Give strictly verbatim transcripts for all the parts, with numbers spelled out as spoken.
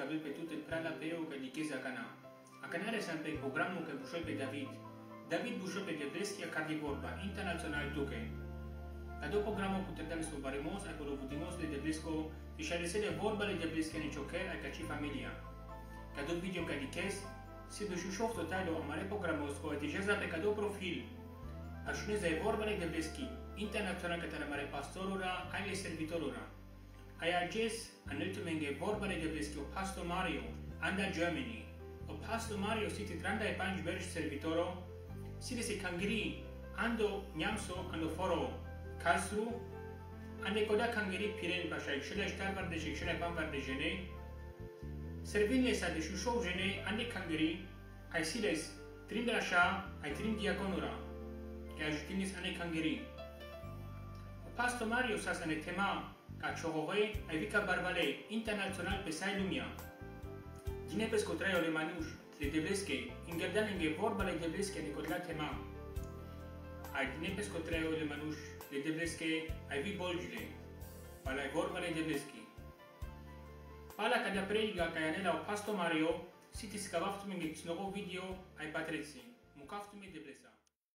cadui pe tutte prala peu che di chiesa cana. A canare sempre il programma che busciò pe David. David busciò pe Debleschi a cardi vorba internațional tuche. La do programma putem da su barimos a colo putimos de Deblesco di scegliere de vorba le Debleschi ne choker a caci familia. Ca do video ca di kes si do shushov totalo a mare programos co di jeza pe cado profil. A shuneza e vorba le Debleschi internațional ca la mare pastorora ai le servitorora. Ai agis anultimenge vorba le Debleschi o Pastor Mario anda Germany. O Pastor Mario siti tranda e panj berj servitoro siti se kangri ando nyamso ando foro Karlsruhe ande koda kangri piren bashai shela shtar var de shela pan var de jene servinle sa de shusho jene ande kangri ai siles trindra sha ai trim diakonura ke ajtinis ande kangri o Pastor Mario sas ane tema ca chorore ai vika barbale international pe sailumia Dine pesco treo le manuș, le Debleschi, ingerdan inge vorba le Debleschi de cotla tema. Ai dine pesco treo le manuș, le Debleschi, ai vi bolgile, pala e vorba le Debleschi. Pala ca de prediga ca yanela o Pastor Mario, siti scavaftum inge tsnogo video ai patrezzi, mucaftum e Deblesa.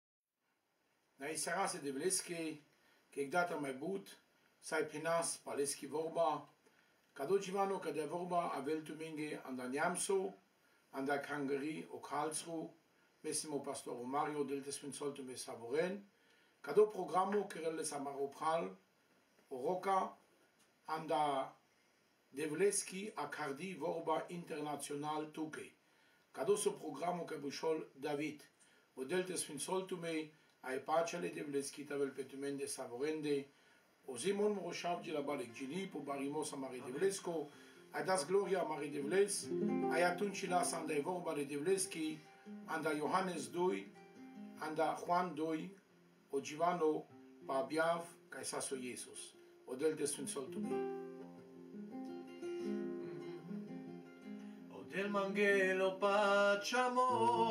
Na i sarase Debleschi, che data mai but, sai pinas paleski vorba, Cado Givano ca de vorba a veltumenge anda Niamso, anda Kangeri o Karlsruhe, mesimo Pastor Mario del Tesfinsolto me Savoren, cado programo querelle Samaropral, o Roca, anda Devleski a Cardi vorba international tuke. Cado so programo ca bușol David, o del Tesfinsolto me ai pacele Devleski tavel petumende Savorende, o Simon Moroșav de la Balec Gili, po Barimos a Mare Devlesco, a das Gloria a Mare Devles, ai atunci las anda e vorba de Devleschi, anda Iohannes doi, anda Juan doi, o Givano pa Abiav, ca saso Jesus, o del de Sfințoltul meu. O del Mangelo pacciamo.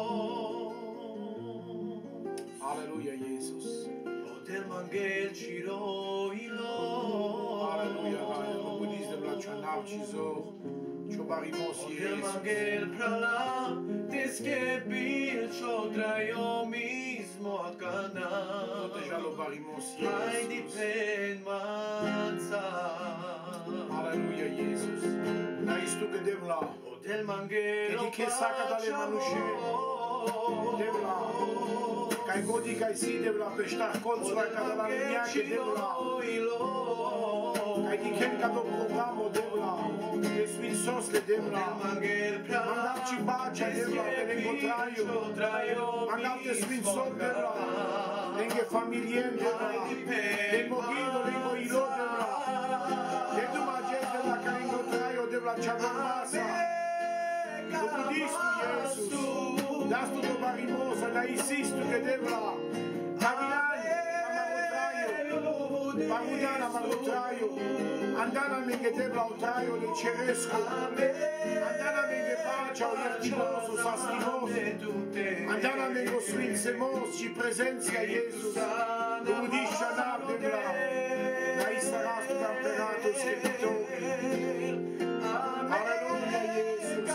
Aleluia, Jesus. Del Mangel Ciro ilo. Aleluia, aleluia. Budiz de la Cianav Cizor, Ciobarimos Jesus. Del Mangel prala, deskebil chodra yo mismo a Cana. Deja lo barimos Jesus. Hai di pen manza. Aleluia, Jesus. Na istu que devla. O del Mangel Che di che saca dalle manusce. Devla. Cai godi cai si devla peștar colțul ca de la lumea che devla. Cai di chen ca do programo devla. Che sfin sos le devla. Mandav ci bacea devla pe lengo traio. Mandav te sfin sos devla. Lenghe familien devla. Lengo ghido, lengo ilo devla. E tu magel devla ca lengo traio devla cea masa. Tu budistu Jesus. Das tu do barimosa, da insisto che devla. Caminare, amarotraio. Pagudiana, amarotraio. Andana menge devla otraio, le ceresco. Andana menge pacea, o iertimoso, sastimoso. Andana menge sfințemos și prezenția Jesus. Tu budiscia nav devla. Da isaras tu camperatus che pitovi. Aleluia, Jesus.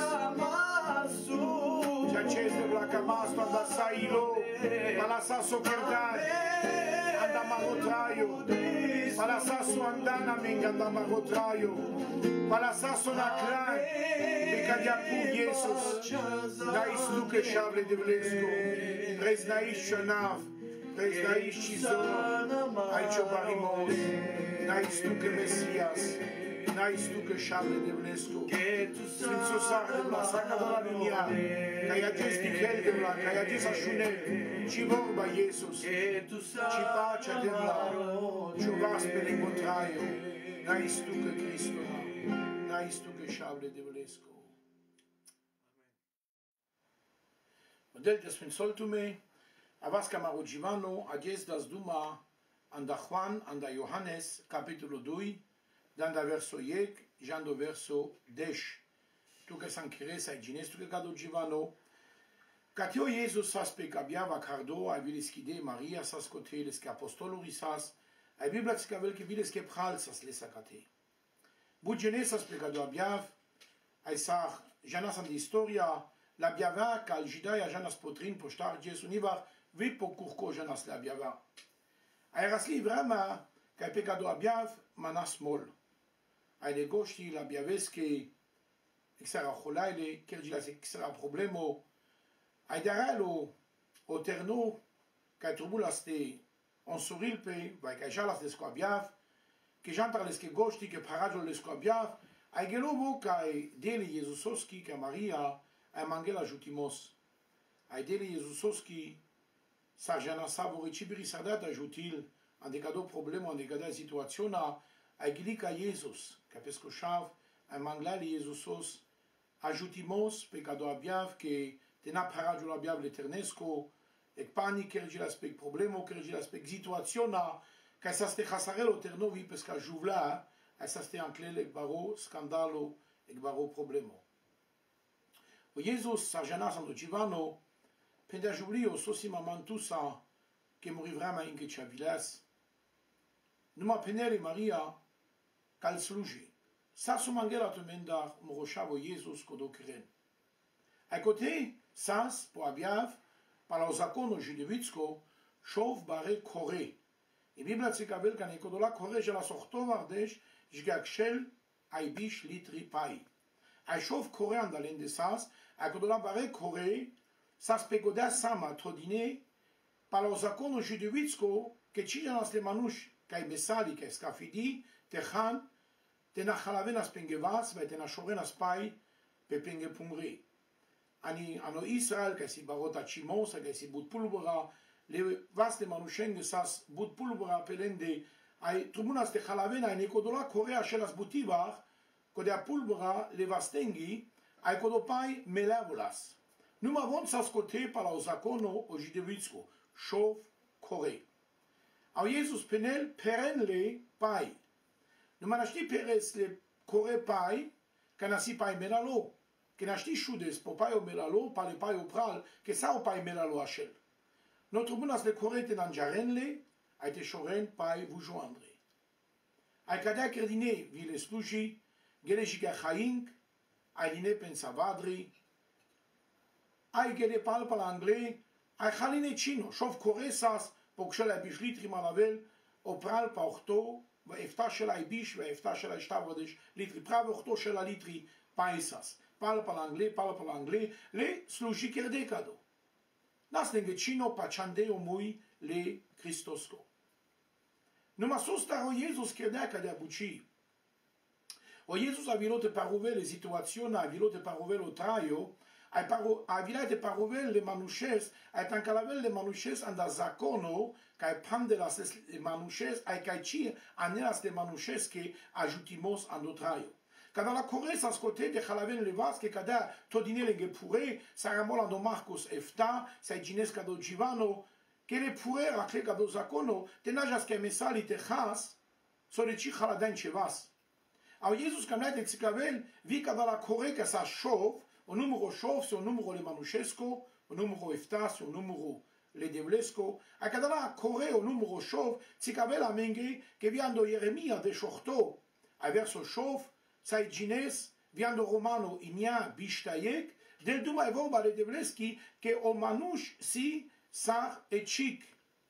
Aceste la camasto anda sailo, para sasso cardare, anda marotraio, para sasso andana menga anda marotraio, para sasso na clan, e cadia pu Jesus, dais tu que chable de Vlesco, prez naish chanav, prez naish chizor, aici o barimos, dais tu que Messias, dais tu que chable de Vlesco, Sfințul Sar de la saca de la lumea, ca i acesti chel de la, ca i acest așunel, ci vorba Jesus, ci pacea de la, ci vaspele incontraio, n-ai tu că Cristo, n-ai tu că șable de Vlesco. Model de Sfințoltul meu, avas camaro Givano, ages das duma, anda Juan, anda Iohannes, capitolul doi, danda verso iec, jando verso desh. Tu che san chiresa e ginestu che cado Givano, ca teo Jesus sas pe cabiava cardo, ai vilis chide Maria sas coteles che apostoluri sas, ai Biblia scavel che vilis che pral sas lesa cate. Bu genesas pe cado abiav, ai sa janas an historia la biava cal jidai janas potrin po starges univar vi po curco janas la biava. Ai rasli vrama kai pecado abiav manas mol. Ai de gosti la biaveske exera kholaile kerjila exera problemo. Ai daralo o terno kai trubulaste on sorilpe vai kai jalas de squabiav che jantar leske gosti che parajo le squabiav ai gelovo kai deli Jezusoski ka Maria ai mangela jutimos. Ai deli Jezusoski sa jana savori cibiri sadata jutil an de cado problemo an de cada situaziona ai gilika Jesus ka pesco chav ai manglali Jezusos ajutimos pe cado abiav che tena parajo l'abiav l'eternesco e pani kergi l'aspect problemo kergi l'aspect situaziona ca sa ste khasarelo ternovi pesca juvla a sa ste anklele baro scandalo e baro problemo. O Jesus sa jana sando Givano penda jublio sosima mantusa che mori vrama in che chavilas numa penere Maria cal sluji sa su mangela to menda moroshavo Jesus kodo kren. A côté sas po abiav para o zakono judevitsko shov bare kore. I Biblia tsikavel kan ekodola kore jela sochto vardesh jgakshel aibish litri pai. A shov kore andalen de sas a kodola bare kore sas pegoda sama todine para o zakono judevitsko ke chijanas le manush kai besali kai skafidi techan tenachalavenas pengevas ve tenashorenas pai pe pengepumri. Ani ano Israel kai si barota chimos kai si but pulbora le vaste manushen sas but pulbora pelende ai trumunas de khalavena ni kodola korea shelas butivar kodea pulbora le vastengi ai kodopai melavolas numa von sas kote para o zakono o jidevitsko shov kore au Jesus penel perenle pai numa nashti peres le kore pai kanasi pai melalo che nashti shudes po pai o melalo pa le pai o pral che sa o pai melalo ashel notre bunas le correte nan jarenle a été shoren pai vous joindre ai kada credine vi le sluji gele shiga khaink ai dine pensavadri ai gele pal pal anglais ai khaline chino shov koresas po kshela bishlit rimalavel o pral pa ochto va efta shel ai bish va efta shel ai shtavodesh litri prav ochto shel a litri paisas parle par l'anglais, parle par l'anglais, le sluji kerde kado. Nas lengecino pachande omui le Christosco. Numa sosta o Jesus kerde kade abuchi. O Jesus a vilote paruvel le situazione, a vilote paruvel o traio, a paro a vilate paruvel le manushes, a tankalavel le manushes anda zakono, kai pandelas le manushes, a kai chi anelas le manushes ke ajutimos ando traio. Kada la Corée sa scote de khalaven le vas che kada todine le gepure saramol ando Marcos efta sa gines kado Givano che le pure rakle kado zakono tenajas ke mesali te khas so le chi khaladan chevas au Jesus kanat exikavel vi kada la Corée que sa chauve au numéro chauve sur numéro le manuchesco au numéro efta sur numéro le devlesco a kada la Corée au numéro chauve tsikavel a menge che viando Jeremia de shorto a verso chauve sai gines viando romano inia bishtayek del duma evo bale devleski che o manush si sar e chik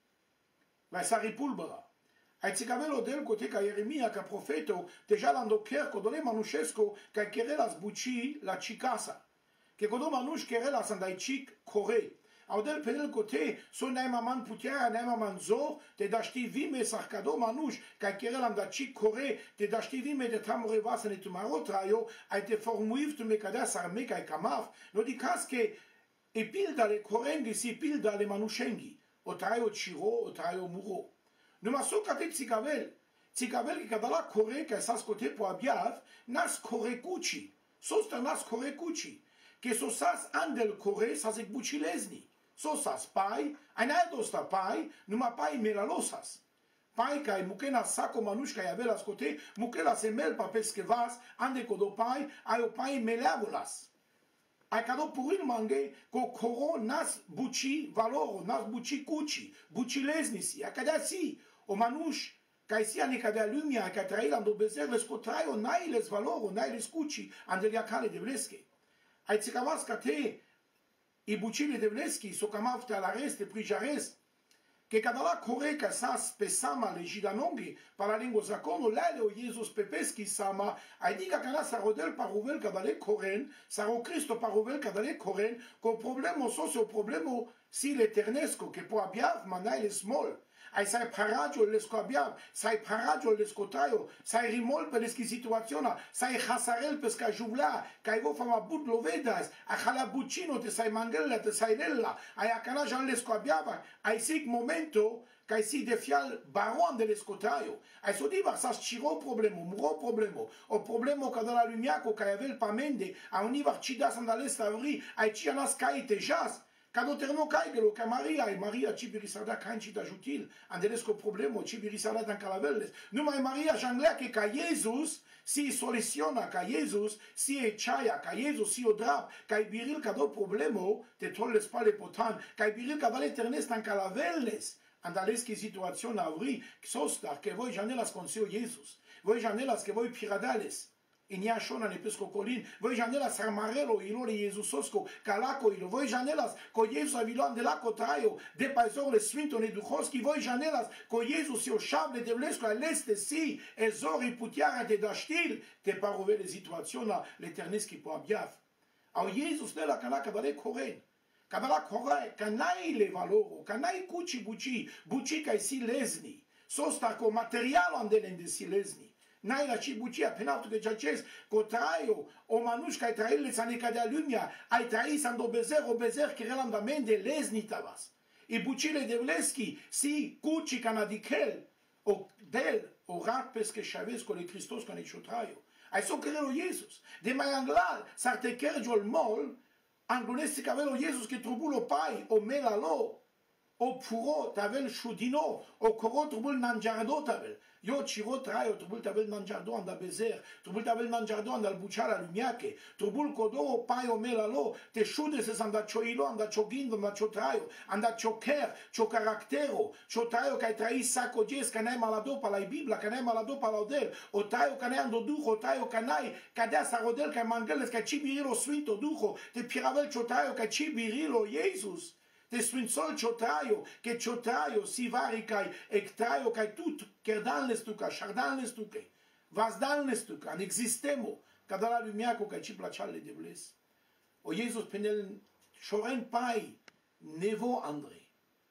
va sari pulbara ai tsicavelo del cote ca Jeremia ca profeto deja lando ker codone manushesco ca kerelas buci la chicasa che codo manush kerelas andai chik kore au del pedel cote so naima man putia naima man zo te dashti vime sarkado manush ca kerelam da chik kore te dashti vime de tamore vasane tu marotraio ai te formuiv tu mekada sarme ca kamaf no di kaske e pilda le korengi si pilda le manushengi o traio chiro o traio muro no maso kate tsikavel tsikavel ki kadala kore ka sas kote po abiav nas kore kuchi sosta nas kore kuchi che so sas andel kore sas ek buchilezni so sas pai ein aldosta pai numa pai melalosas pai kai mukena sako manush kai avelas kote mukela semel pa peskevas ande kodo pai ayo pai melavolas ai cado purin mange ko koro nas buchi valoro nas buchi kuchi buchi leznisi a kada si o manush Kaj si nekada lumia, kaj trailam do bezerles, ko trajo najles valoro, najles kući, andeliakale de vleske. Aj cikavas ka te i bucile de vleski, so kamavte ala reste, prijares, che cadala coreca sas pe sama legidanongi, pa la lingua zacono, lele o Jesus pepeschi sama, ai dica cana sa rodel paruvel cadale coren, saro Cristo paruvel cadale coren, co problemo so se o problemo si l'eternesco, che può abbiav manai le small, ai sai paraggio l'esco abbiav, sai paraggio l'esco taio, sai rimol per l'eschi situaziona, sai hasarel pesca juvla, kai vo fama bud lovedas, a halabucino te sai mangella te sai nella, ai acana jan l'esco abbiava, ai sig momento, kai si defial baron de l'esco taio, ai so diva sa chiro problemo, muro problemo, o problemo ca la lumiaco kai avel pamende, a univar cidas andales avri, ai cianas kai te jas, Cado terno caigelo, ca Maria, e Maria cibirisada canci da jutil, andelesco problemo, cibirisada dan calavelles. Numai Maria janglea che ca Jesus si soluciona, ca Jesus si e chaia, ca Jesus si o drap, ca biril ca do problemo, te tolles pale potan, ca biril ca vale ternes dan calavelles, andaleschi situazione avri, sostar, che voi janelas conseo Jesus, voi janelas che voi piradales, in ia shona ne pesco colin, voi janelas armarelo ilo le Jesusosco, calaco ilo, voi janelas co Jesus avilon de la cotraio, de paisor le sfinto ne duchoski, voi janelas co Jesus si o shable de vlesco a leste si, e zori putiara de dastil, te parove le situaziona l'eterneschi po abbiav. Au Jesus de la canaca vale coren, cadala corai, canai le valoro, canai cuci buci, buci ca si lesni, sosta co materialo andelen de si lesni. Nai la ci bucia penaltu che ciaces co traio o manuș ca traile sa necadea lumia ai trai sando bezer o bezer che relandamende lesni tavas i bucile de vleschi si cuci canadikel o del o rapes che chaves con le Christos con il traio ai so crelo Jesus de mai anglal sarte kerjol mol anglonesti cavelo Jesus che trubulo pai o melalo o puro tavel shudino o coro trubul nangiardo tavel io ciro traio trubul tavel nangiardo anda bezer trubul tavel nangiardo anda buciara lumiache trubul codo pai o melalo te shude se anda choilo anda chogindo anda chotraio anda choker cho caractero cho traio kai trai saco jes canai malado pa la biblia canai malado pa la odel o traio canai ando duho traio canai cadea sa rodel kai mangeles kai cibirilo sfinto duho te piravel cho traio kai cibirilo Jesus te sfințol ciotraio, che ciotraio si varicai, ectraio, cai tut, cherdan lestuca, șardan lestuca, vazdan lestuca, în existemo, ca da la lumiaco, cai ci placiale de bles. O Jesus penel șoren pai, nevo Andrei.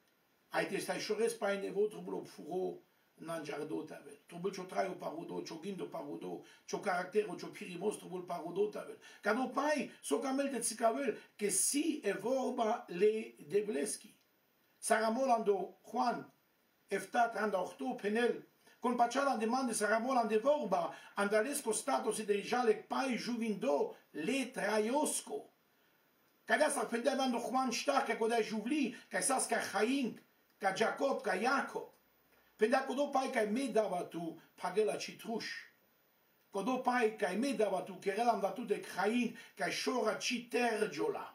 Ai te stai șores pai nevo, trubulo furo, nangiardo tavel. Trubul ciotraio parudo, ciogindo parudo, cio caractero, cio pirimos, trubul parudo tavel. Cado pai, so camel te țicavel, che si e vorba le debleschi. Saramolando Juan, eftat anda orto penel, con paciala demande saramolande vorba, andalesco stato si derijale pai juvindo le traiosco. Cadea s-ar pendevando Juan ștar, ca codea juvli, ca sas ca Chaim, ca Jacob, ca Iacob. Pendea codo pai ca me dava tu pagela citruș. Codo pai ca me dava tu cherelam datu de Chaim, ca șora citergiola.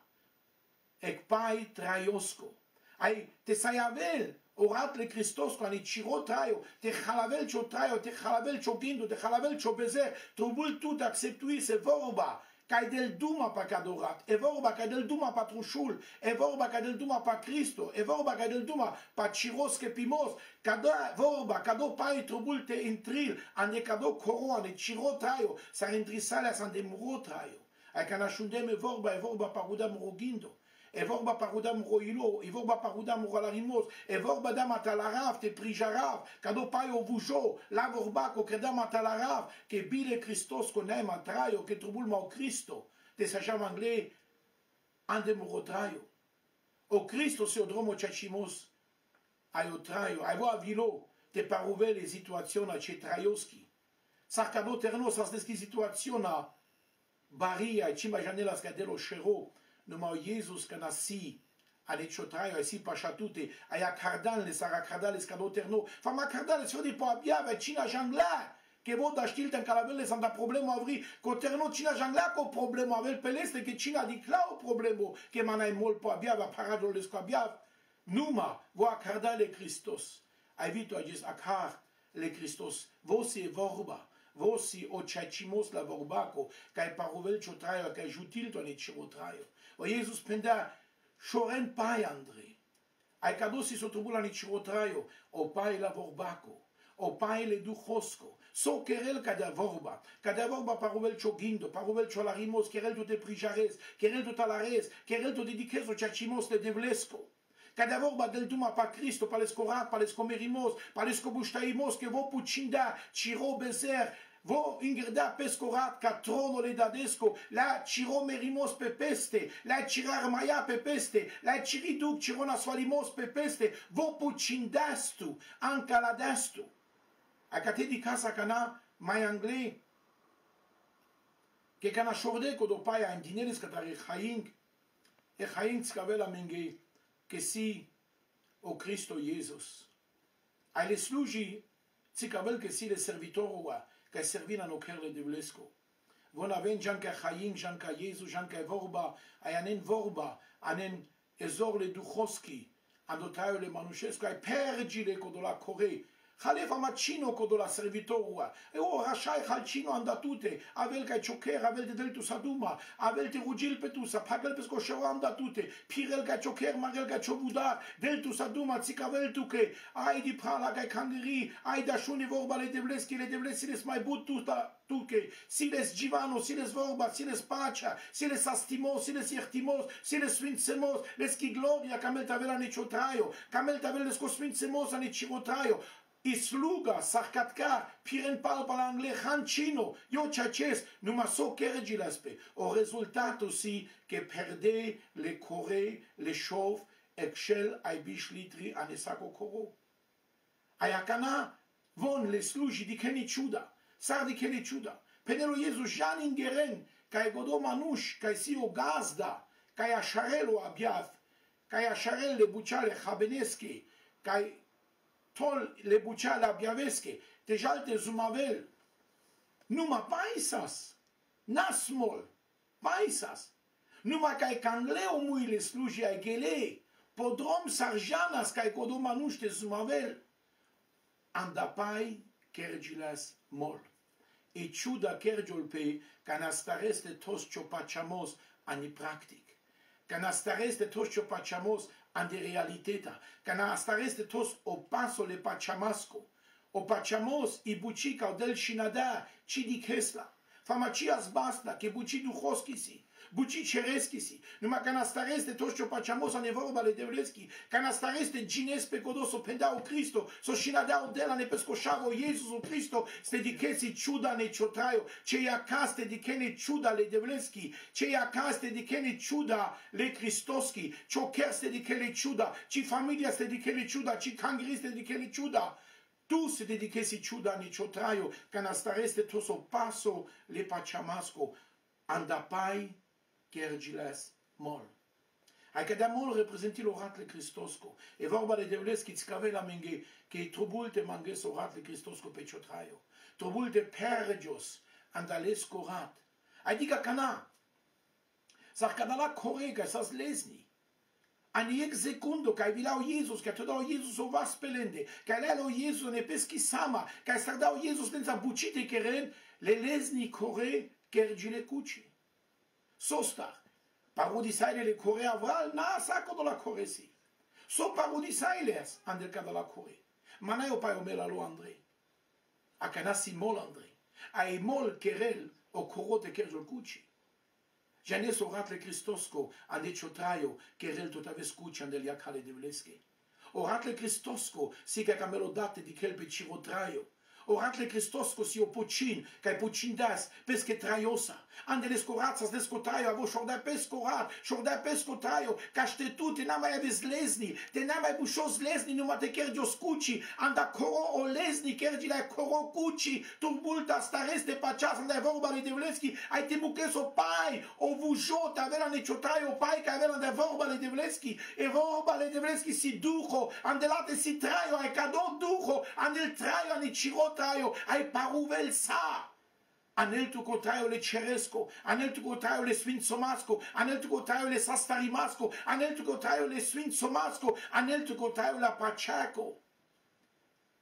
Ec pai traiosco. Ai te sai avel orat le Christos cu ani ciro traio, te halavel cio traio, te halavel cio gindu, te halavel cio bezer, trubul tu te acceptui se vorba. Cai del duma pa cadorat, e vorba ca del duma pa trușul, e vorba ca del duma pa Cristo, e vorba ca del duma pa ciros che pimos, ca da vorba, ca do pai trubul te intril, ane ca do coro, ane ciro traio, sa rintrisale sa de muro traio. Ai ca nașundeme vorba, e vorba pa rudam rogindo, e vorba pa rudam roilo, e vorba pa rudam rolarimos, e vorba dam atalarav, te prijarav, ca do pai o vujo, la vorba co credam atalarav, che bile Christos co neema traio, che trubul mau Cristo, te sa jam angle, ande muro traio. O Cristo se o dromo ciacimos, ai o traio, ai vo avilo, te paruve le situaziona ce traioski. Sa ca do terno sa deschi situaziona baria, e cima janelas ca delo shero, numai Jesus că nasi ale ciotraio, ai si pașatute, ai acardale, sara cardales ca do terno, fama cardales fă de po abia, cina jangla, che vo da știlte în calavele s-am dat problemă avri, co terno cina jangla co problemă avel peleste, che cina di clau problemă, che manai mol po abia, va paradol les co abia, numa, vo acardale Christos, ai vito agis acar, le Hristos. Vosi e vorba. Vosi o ceacimos la vorbaco, ca e paruvel čo trajo, ca e jutil to ne čiro trajo. O Jezus pendea, šoren pai Andrei. Ai cadosi sotrobula ne čiro trajo, o pai la vorbaco. O pai le duhosco. So querel cada vorba. Cada vorba paruvel čo gindo, paruvel čo larimos, querel to te prijares, querel to talares, querel to dediques o ceacimos le devlesco. Cada vorba del duma pa Cristo, pa l'escorat, pa l'escomerimos, pa l'escobuștaimos, che vo pucinda, ciro bezer, vo ingerda pescorat, ca trono le dadesco, la ciro merimos pe peste, la cirar maia pe peste, la ciriduc cirona svalimos pe peste, vo pucindastu, anca la dastu. A cate di casa cana mai anglais, che cana șordeco do paia în dineris catare haing, e haing scavela mengei, che si o Cristo Jesus. Ai le sluji, cicavel che si le servitorua, che servina no kerle de vlesco. Von aven janka Chaim, janka Jesus, janka vorba, ai anen vorba, anen ezor le duchoski, andotaio le manușescu, ai pergile codola core, Haleva macino codola servitorua, e o rashai halcino andatute, avel ca ciocher, avel de deltus aduma, avel te rugil petusa, pagel pesco shero andatute, pirel ca ciocher, marel ca ciobudar, deltus aduma, țicavel tuke, ai di prala ca cangri, ai da shuni vorba le devleski, le devlesi les mai but tuta tuke, siles givano, siles vorba, siles pacea, siles astimos, siles iertimos, siles sfințemos, les ki gloria, camel tavela neciotraio, camel tavela les sfințemos a necirotraio, I sluga, sarcatka, piren pal pal angle, hancino, io ciaces, numa so kergilaspe. O rezultato si che perde le core, le șov, excel ai bișlitri anesaco coro. Aiacana von le sluji di keni ciuda, sar di keni ciuda. Penelo Iesus jan ingeren, ca e godo manuș, ca si o gazda, ca e așarelo abiav, ca e așarel le buciale habeneschi, ca e tol le buciale abiavesche, te jalte zumavel. Numa paisas, nasmol, paisas. Numa ca e cangleo muile sluji ai gelei, podrom sarjanas ca e godo manuș te zumavel. Andapai kergilas mol. E ciuda kergiol pe ca nastareste tos ciopacamos ani practic. Ca nastareste tos ciopacamos ani realiteta. Ca nastareste tos o paso le paciamasco. O paciamos i buci ca del shinada ci di kesla. Famacias basta che buci duhoschisi. Buci cereschisi. Numai ca nastareste tos ciopacamos ani vorba le devleschi. Ca nastareste gines pe codoso pendao Cristo. So shinada o dela ne pescoșavo Iesus o Cristo. Ste di kesi ciuda ne ciotraio. Ce ia caste di kene ciuda le devleschi. Ce ia caste di kene ciuda le Cristoschi. Cio kerste di kene ciuda. Ci familia ste di kene ciuda. Ci cangriste di kene ciuda. Tu se dedichesi ciuda ne ciotraio. Ca nastareste tos o paso le paciamasco. Andapai kergiles mol. Ai că de mol reprezenti l'oratle Cristosco. E vorba de devleschi țicavela menge che trubulte manges oratle Cristosco pe ciotraio. Trubulte pergios andalesco rat. Adică cana. Sar canala corega sas lesni. Ani ex secundo ca vilau Jesus, ca te dau Jesus o vas pelende, ca lelo Jesus ne peschi sama, ca sar dau Jesus lenza bucite keren, le lesni core kergile cuci. Sostar. Parodisaile le core avral, na saco de la core si. So parodisailes andel ca de la core. Mana eu pai o mela lo Andrei. A canasi mol Andrei. A e mol kerel o corote kerjol cuci. Janes oratle Cristosco ande ciotraio kerel tot aves cuci andel iacale devlesche. Oratle Cristosco si ca camelodate di kel pe cirotraio. Oratle Cristosco si o pucin, ca e pucin das, pesche traiosa. Ande le scorazzas de scotraio, avo șordea pescorat, șordea pescotraio, ca ște tu, te n-am mai aves lesni, te n-am mai bușos lesni, numai te kergi o scuci, anda coro o lesni, kergi la coro cuci, turbulta stareste paceas, anda vorba le devleschi, ai te muches o pai, o vujot, avela neciotraio, o pai, ca avela anda vorba le devleschi, e vorba le devleschi si duho, andelate si traio, ai cado duho, andel traio, ane cirot, traio, ai paruvel sa. Anel tu cotraio le ceresco, anel tu cotraio le sfințomasco, anel tu cotraio le sastarimasco, anel tu cotraio le sfințomasco, anel tu cotraio la paceaco.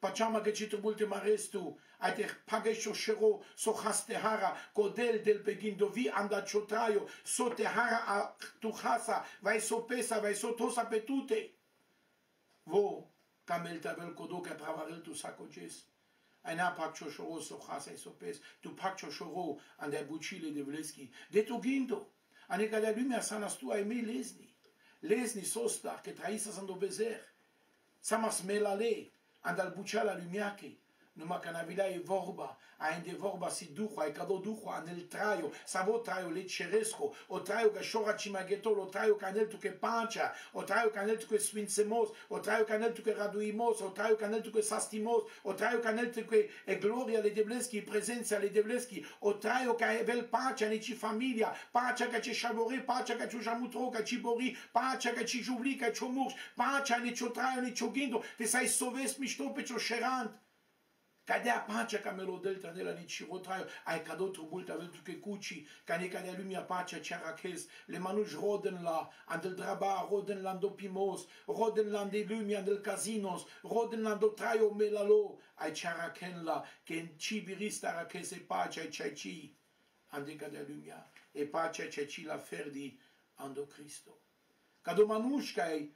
Pachama che ci trubulte marestu, ai te pagesho shero, so hastehara, kodel del begindo vi anda chotrayo, so tehara a tuhasa, vai so pesa, vai so tosa petute. Vo, kamel tavel kodo che pravarel tu sakojes. Ein apakcho shoro so hasa so pes, tu pakcho shoro an der buchile de vleski. De tu gindo, ane kada lumia sanas tu ai me lesni. Lesni sosta, che traisa sando bezer. Samas melale. Andal buchala lumiake, numa canavila e vorba, a ende vorba si ducho, ai cado ducho, anel traio, savo traio lecheresco, o traio gashora chimageto, o traio canel tu che pancia, o traio canel tu che swinsemos, o traio canel tu che raduimos, o traio canel tu che sastimos, o traio canel tu che e gloria le debleschi, presenza le debleschi, o traio che vel pacia ne ci famiglia, pacia che ci sciavori, pacia che ci jamutro, che ci bori, pacia che ci giubli, che ci murs, pacia ne ci traio, ne ci gindo, te sai soves mi stope ci scerant. Cadea pacea ca melodelta de la nici rotraio, ai cado trubulta vel tu che cuci, ca ne cadea lumia pacea cearaches, le manuși roden la, andel draba, roden la andopimos, roden la ande lumia, andel casinos, roden la andotraio melalo, ai cearachen la, che in cibirista araches e pacea e ci, ande cadea lumia, e pacea ce ci la ferdi ando Cristo. Cado manuși ca ei,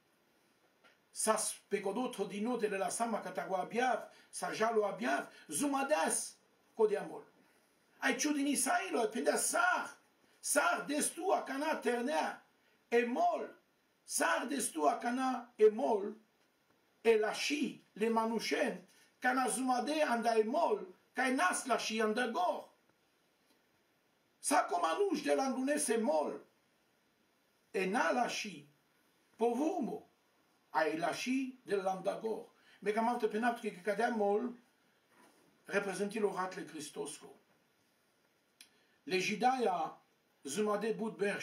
sas pecodotro di note della sama catago abiav, sa jalo abiav, zumadas, codiamol. Ai ciudini sailo, e penda sar, sar destu a cana ternea, e mol, sar destu a cana e mol, e lași, le manușen, cana zumade anda e mol, ca nas lași anda gor. Sa comanuș de landunese mol, e na lași, povumo, ai lași de l'andagor. Me cam altă penaptă că cadea mol reprezenti l'oratle Cristosco. Legidaia zumade bud berș.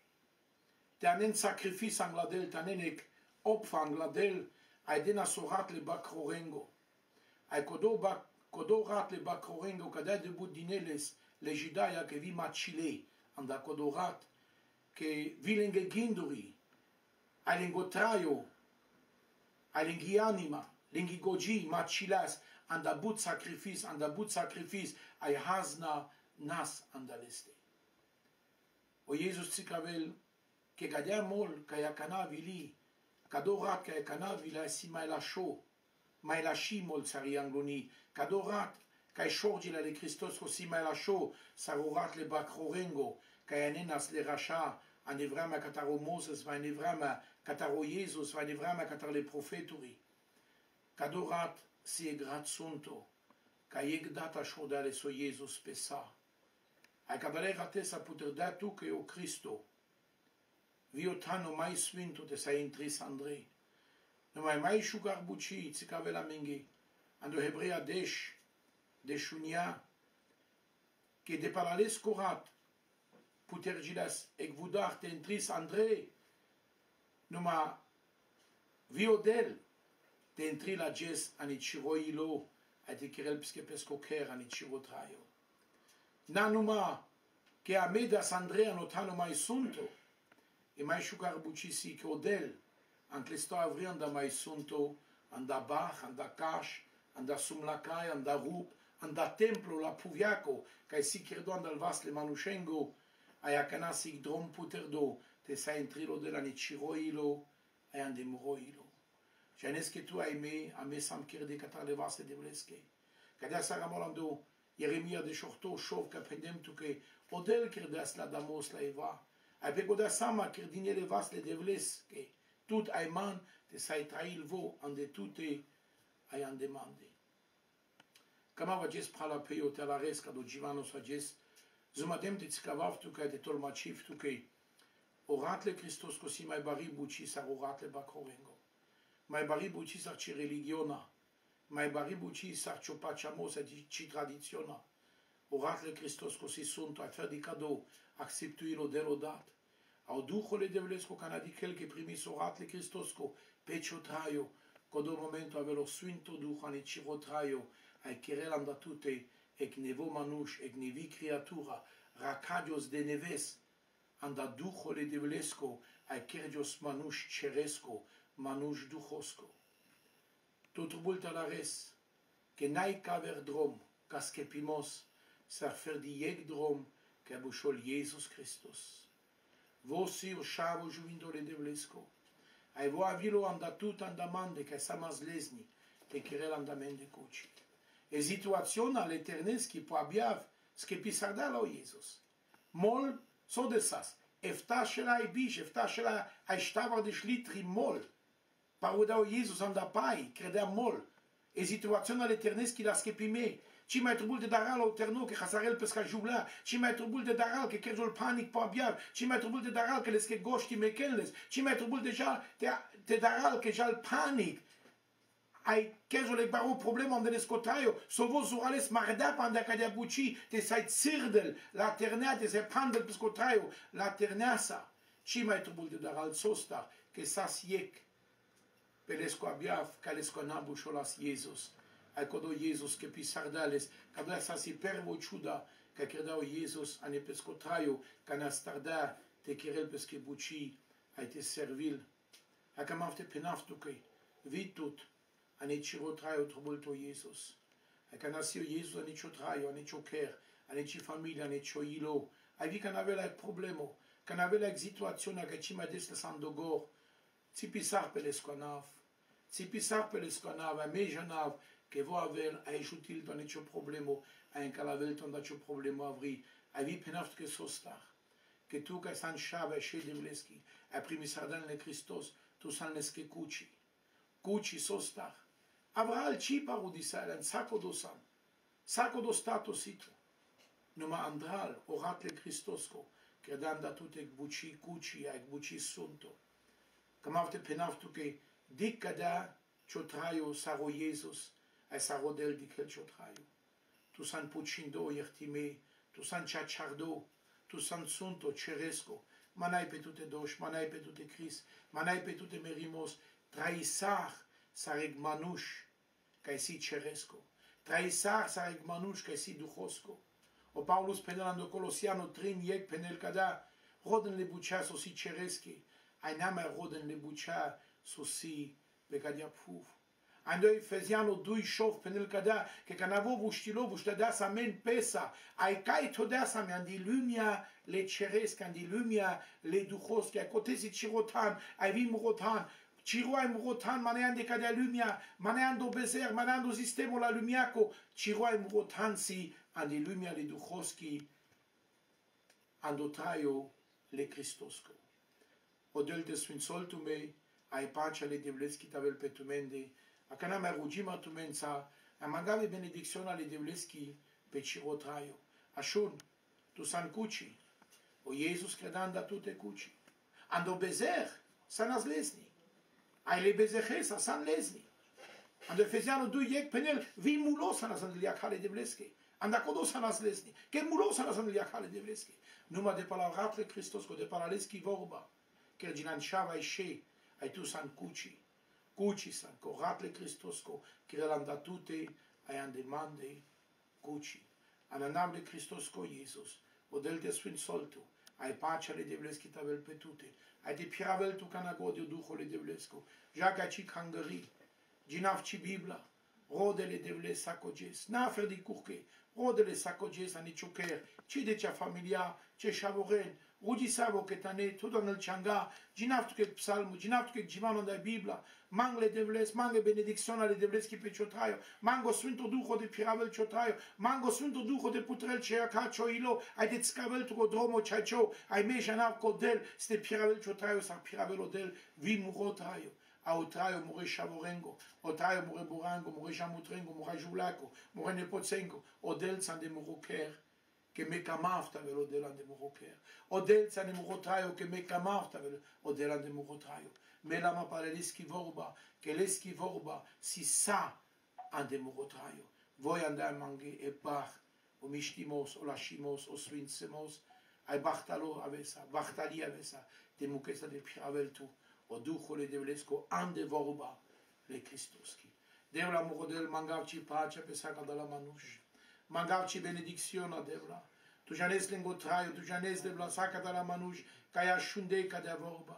Te anen sacrifice angladel, te anenec opfa angladel, ai dena soratle bacrorengo. Ai codo bac codo ratle bacrorengo cadea de bud dineles legidaia che vi macile anda codorat che vi lenghe ginduri ai lengotraio ai anima, lingi goji, machilas, andabut sacrifice, andabut sacrifice, ai hazna nas andaleste. O Jesus tsicavel, che gadea mol, ca ia canavili, cadorat ca ia canavila si mai la show, mai la shi mol sari angloni, cadorat ca ia shorgila le Christos si mai la show, sarurat le bacrorengo, ca ia nenas le racha, an evrama cataro Moses, va en evrama cataro Jesus, va en evrama cataro le profeturi. Cadorat si e gratsunto, ca eg data shodale so Jesus pesa. Ai cabalera te sa puter da tu che o Cristo. Vio tano mai svinto te sa intris Andrei. No mai mai shugar buci, zi cavela mengi. Ando Hebrea desh, deshunia, che de parales corat, puter gilas ec vudar te intris Andrei. Numa vio del, te entri la ges ani ciroilo, a te kirel pske pesco ker ani cirotraio. Nanuma, che a medas Andrea notano mai sunto, e mai shugar bucisi che odel, anche sto avrianda mai sunto, anda Bach, anda Cash, anda Sumlacai, anda Rup, anda Templo, la Puviaco, che si credo andal vas le manuscengo, ai acanasi drom puterdo, te sa entrilo de la ni ciroilo, ai ande muroilo. Janes che tu ai me, a me sam kir de catar le vas de vleske. Cadea saramolando, Jeremia de Shorto, Shov, că prendem tu că odel credeas la damos la eva, ai pe godea sama credine le vas le devles, că tut ai man, te sai trail vo, ande tute ai andemande. Cam ava ges prala peio te la res, cado Givano sa ges, zumadem te țicavav tu că te tolmaciv tu că oratle Christos cosi mai bari buci sar oratle bacrovengo. Mai bari buci sar ci religiona. Mai bari buci sar cio paciamos e ci tradiziona. Oracle Christos cosi sunt a fer di cadou, acceptuilo delodat. Au duhole devlesco canadichel che primis oracle Christosco, pecio traio, codo momento avelo svinto duhane ciro traio, ai chirel andatute, ec nevo manuș, ec nevi creatura, racadios de neves, anda duhole devlesco, ai kergios manuș ceresco, manuș duhosco. tot bulta la res, que n-ai ca ver drom, ca skepimos, să fer di yeg drom, que bușol Jesus Christus. Vosi o șavo juvindole de vlesco. Ai vo avilo andatut andamande, ca samas lezni, te kirel andamende cuci. E situaționa l'eterneschi po abiav, skepisarda la o Jesus. Mol, so de sas. Eftașela ai biș, eftașela ai ștavar de șlitri mol. Parudau Jesus andapai, credea mol. E situaționa l'eterneschi la skepime. Ci mai trebuie de daral o terno, că hasarel pesca jubla. Ci mai trebuie de daral, că kerjol panic po abiav. Ci mai trebuie de daral, că leske goști mekenles. Ci mai trebuie de jal, de daral, că jal panic. Ai kerjol e baro problema de lescotaio. So vo zurales marda panda ca de buci, te sai țirdel, la ternea, te sai pandel pescotaio, la terneasa. Ci mai trebuie de daral sosta, că sas iec. Pe lesco abiav, ca lesco nabu șolas Jesus. Ai codo Jesus che pisardales, ca doar sa si pervo ciuda, ca credau Jesus ane pescotraio, ca na starda te kirel pesche buci, ai te servil. Ai cam afte penaftu că vitut ane cirotraio trobulto Jesus. Ai ca nasio Jesus ane ciotraio, ane ciocher, ane ci familia, ane cioilo. Ai vi ca n'avela problemo, ca n'avela situazione che ci mai des la sandogor. Ți pisar pe lescoanav, ți pisar pe lescoanav, a mejanav, che vo avel ai jutil dans nicio problemo, ai calavel ton da cio problemo avri, ai vi penaft che sostar, che tu ca san shava she devleski, a primisardan le Christos, tu san leske cuci, cuci sostar. Avra al ci paru di salen, saco do san, saco do stato situ, numa andral, orat le Christosco, credan da tute buci cuci, ai buci sunto. Cam avte penaftu che dica da cio traio saro Jesus, ai sarodel di quel ciotraio. Tu san pucindo iertime, tu san ciacciardo, tu san sunto ceresco, manai pe tute doș, manai pe tute cris, manai pe tute merimos, traisar sareg manuș, ca si ceresco, traisar sareg manuș, ca si duhosco. O Paulus penelando Colosiano trin iec penel cada, roden le bucea so si cereschi, ai neamea roden le bucea so si pe cadia puf. Ando Efeziano doi șof penel cada, că canavo buștilo buștădea sa men pesa, ai cai todea sa mi andi lumia le ceresc, andi lumia le duhoschi, ai cotesi cirotan, ai vim rotan, ciroai rotan, manean de cadea lumia, manean do bezer, manean do sistemul la lumiaco, ciroai rotan si, andi lumia le duhoschi, ando traio le Cristosco. Odel de sfințoltul mei, ai pacea le devleski tavel pe tumende, a cana mea rugima tu mența, a magave benedicționa le devleski pe cirotraio. Așun, tu san cuci, o Iesus credan da tu te cuci. Ando bezer, san az lesni. Ai le bezehesa, san lesni. Ando Efeziano doi iec penel, vi mulo san az andiliacale devleski. Anda codo san az lesni. Che mulo san az andiliacale devleski. Numai de palavratele Hristos, de paraleschi vorba, că ginanșava ai șei, ai tu san cuci. Cuci san, coratle Cristosco, che l'anda tutte ai andemande cuci. Ananam de Cristosco Jesus, o del de sfânt soltu, ai pacea le devleschi tavel pe tute, ai de piravel tu canagodio duhole devlesco, jaga ci cangări, ginav ci Bibla, rodele devles sacoges, nafer di curche, rodele sacoges ani ciucher, ci de cea familia, ce șavoren, Rudi savo che tane tutto nel changa, ginaftu che psalmu, ginaftu che gimano da Biblia, mangle devles, mangle benedizione le devleski pe ciotraio, mango sfânto duho de piravel ciotraio, mango sfânto duho de putrel cea ca cioilo, ai de scavel tu dromo ciacio, ai me janav codel, ste piravel ciotraio sa piravel odel, vi muro traio. A o traio more Shavorengo, o traio more Burango, more Jamutrengo, more Julaco, more Nepotsengo, odel san de muroker. Che me camafta velo delante muroker. O delza ne murotraio che me camafta velo o delante murotraio. Me la ma pareliski vorba, che leski vorba si sa ande murotraio. Voi andai mangi e bach, o mishtimos, o lashimos, o svinsemos, ai bachtalo avesa, bachtali avesa, de mukesa de piraveltu, o duhole de velesco ande vorba le Cristoski. Deu la murodel mangavci pace pe saca de la manuș. Mangavci benedicționa devla. Tu janes lengo traio, tu janes devla saca de la manuș, ca ea șundei ca de vorba.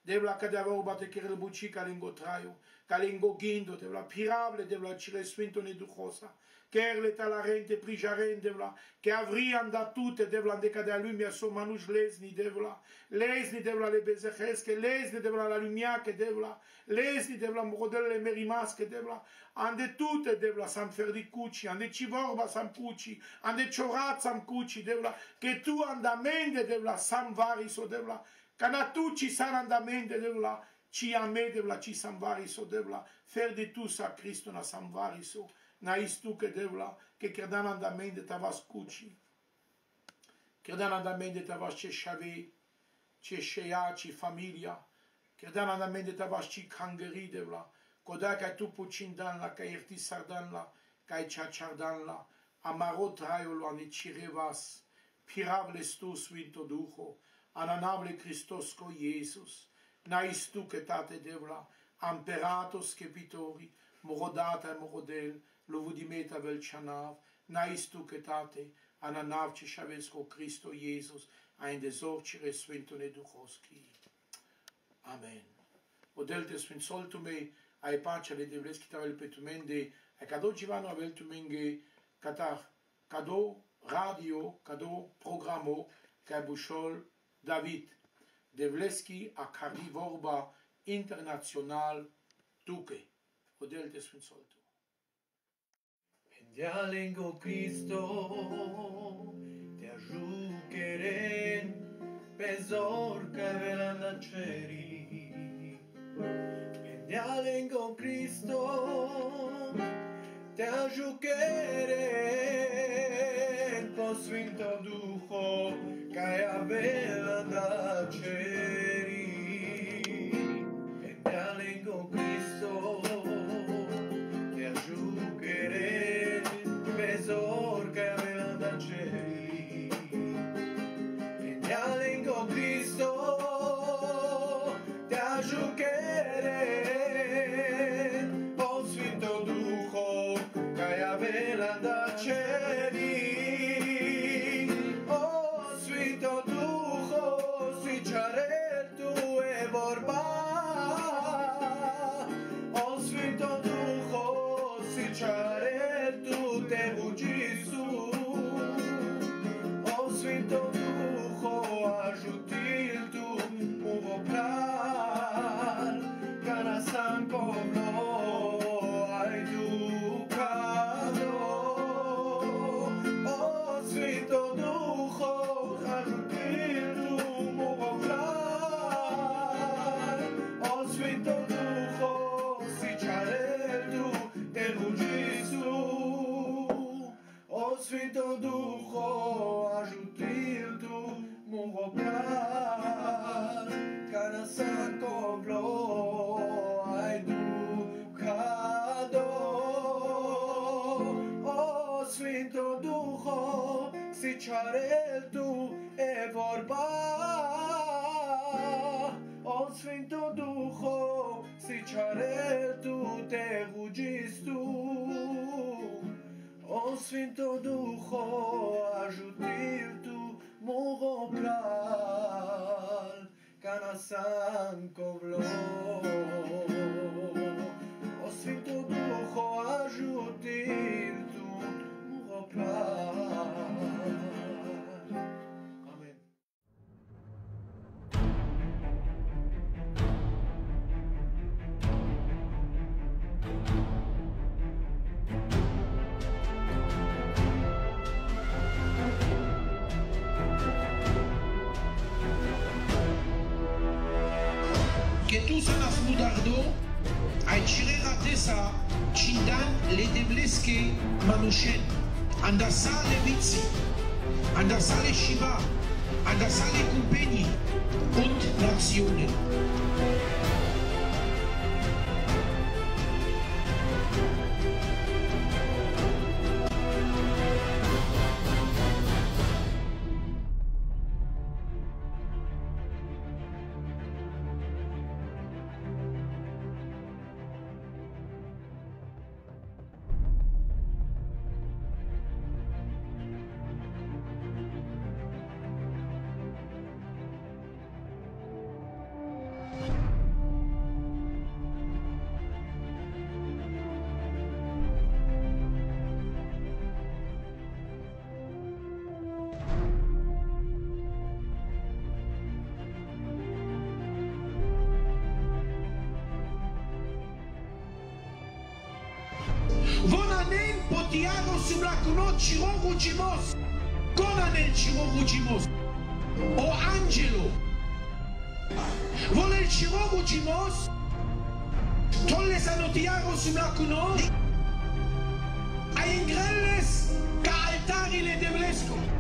devla kada vorba te kjer buci kalingo traju, kalingo gindo, devla pirable, devla cire sfinto ne duhosa, kerle talarente prijarente, devla, che avrian da tutte, devla de kada lumia so manuș lezni, devla, lezni, devla le bezehesche, lezni, devla la lumia, che devla, lezni, devla modele merimasche, devla, ande tutte, devla sam ferdi cuci, ande ci vorba sam cuci, ande ciorat sam cuci, devla, che tu andamende, devla sam variso, devla, Cana tu ci san andamende devla, ci a me devla, ci san variso devla, fer de tu sa Cristo na san variso, na istu che devla, che credan andamende tavas cuci, credan andamende tavas ce shave, ce shea, ci familia, credan andamende tavas ci kangeri devla, coda ca tu pucin dan la, ca irti sardan la, ca cia chardan la, amaro traiul ane cirevas, pirable stu svinto duho, ananable Christos co Jesus, nais tu che tate devla, amperatos scepitori, morodata e morodel, lovudimeta vel chanav, nais tu che tate, ananav ci shavesco Cristo Jesus, a in desorcire svintone duchoschi. Amen. Odelte svint soltume, ai pace le devleski tavel petumende, e cado givano avel tumenge, catar, cado radio, cado programo, ca bushol, David Devleski a Cardi Vorba International Duque. Odelte Sfânt Soltu. Pendialengo Cristo te ajucheren pesor che velanda ceri. Pendialengo Cristo te ajucheren po Sfinto Duho Kai avela da ceri, pendalengo Cristo, te ajuchere, pesor kai avela da ceri, pendalengo Cristo, te ajuchere, o Sfinto Duho, kai avela da ceri. Sfântul Duho, ajută-l tu, mă rog, ca na sancovlo ai ducado. O Sfântul Duho, sicearel tu e vorba. O Sfântul Duho, sicearel tu te rugis tu. O Sfântul Duho, ajută-l tu, mă ca na sancovlo. O Sfântul Duho, ajută-l tu, mă Amen. Que tu sonas mudardo, ai cire ratesa, cindan le debleske manushen, andasale vitzi, andasale shiva, andasale compagni und Nationen. you Vonanen potiaro sublacuno cirogu gimos. Conanen cirogu gimos. O angelo. Volel cirogu gimos. Tolles anotiaro sublacuno. Ai ingrelles ca altari le deblesco.